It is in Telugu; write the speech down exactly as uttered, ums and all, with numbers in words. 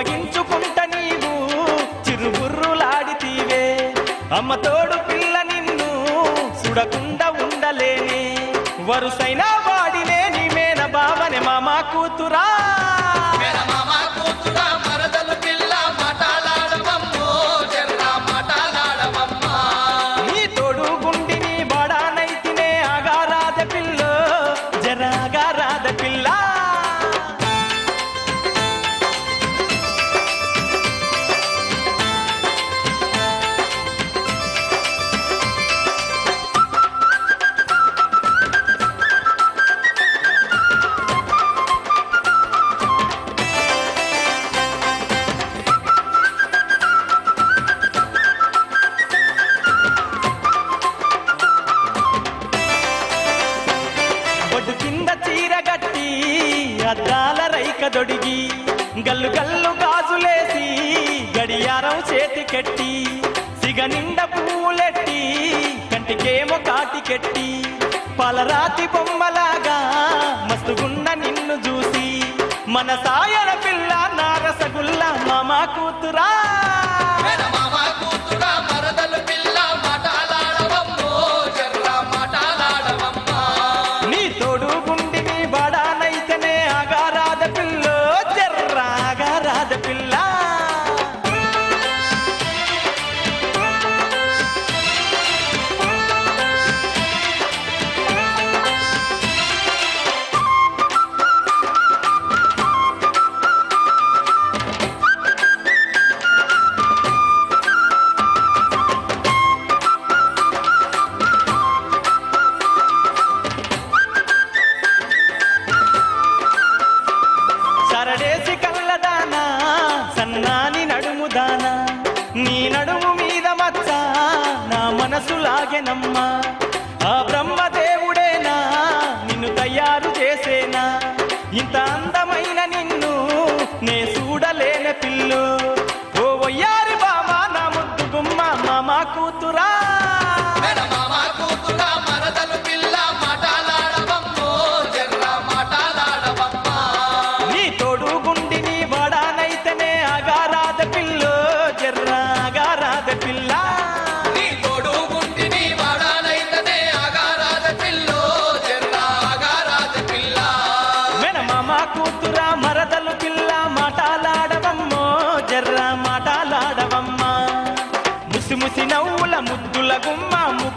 కోపగించుకుంట నీవు చిరుబుర్రులాడితీవే. అమ్మ తోడు పిల్ల నిన్ను సుడకుండా ఉండలేనే. వరుసైన వాడినే నీ మేన బావనే మామ కూతురా. నీ తోడు గుండి నీ బడానైతినే ఆగారాద పిల్ల జరాగారాద పిల్ల. అద్దాల రైక దొడిగి గల్లు గల్లు గాజులేసి గడియారం చేతికెట్టి సిగ నిండ పూలెట్టి కంటికేమో కాటికెట్టి పలరాతి బొమ్మలాగా మస్తుగున్న నిన్ను చూసి మన సాయన పిల్ల నారసగుల్ల మామ కూతురా. నీ తోడు గుండి నీ బడానైతేనే ఆగారాద పిల్ల జర్రాగారాద పిల్ల. సరడేసి కళ్ళదానా సన్నాని నడుముదానా నీ నడుము మీద మచ్చ నా మనసు లాగెనమ్మా. ఆ బ్రహ్మదేవుడేనా నిన్ను తయారు చేసేనా. ఇంత అందమైన నిన్ను నే చూడలేని పిల్లు. ఓ వయ్యారి బామా నా ముద్దు గుమ్మ మామ కూతురా. నీ తోడు గుండి నీ బడానైతేనే ఆగారాద పిల్ల జర్రాగారాద పిల్ల. నీ తోడు గుండి నీ బడానైతేనే ఆగారాద పిల్ల జర్రాగారాద పిల్ల. మెన మామ కూతురా మరదలు పిల్ల మాటలాడవమ్మో జర్రా మాటలాడవమ్మా. ముసి ముసి నవ్వుల ముద్దుల గుమ్మ